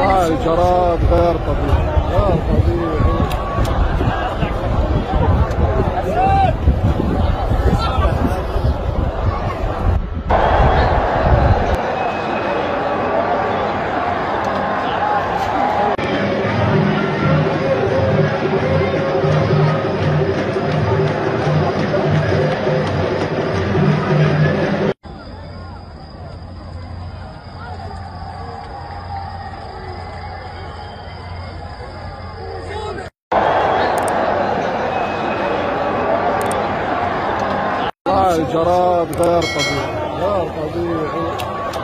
الجراد غير طبيعي، غير طبيعي. الجراد غير طبيعي، غير طبيعي.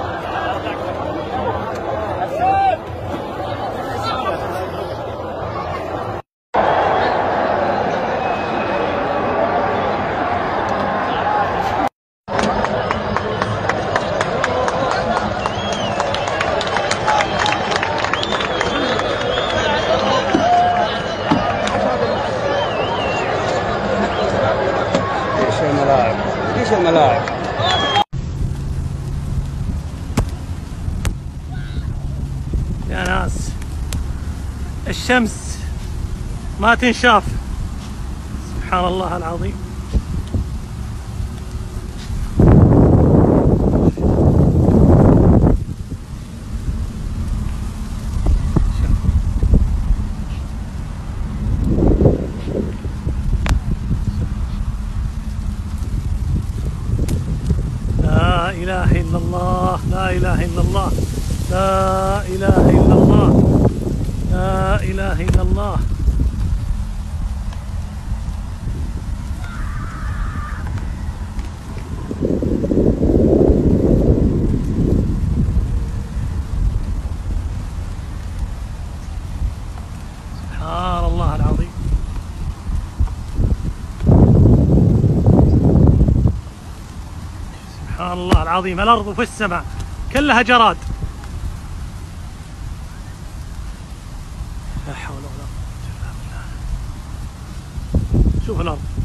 ايش الملاعب، ايش الملاعب. يا ناس الشمس ما تنشاف، سبحان الله العظيم. لا إله إلا الله، لا إله إلا الله، لا إله إلا الله، لا إله إلا الله. سبحان الله العظيم. سبحان الله العظيم، الأرض وفي السماء كلها جراد. لا حول ولا قوة إلا بالله. شوف الأرض.